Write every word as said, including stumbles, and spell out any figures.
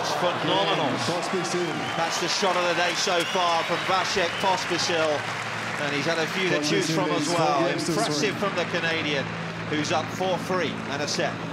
That's phenomenal. That's the shot of the day so far from Pospisil. And he's had a few to choose from as well. Impressive from the Canadian, who's up four three and a set.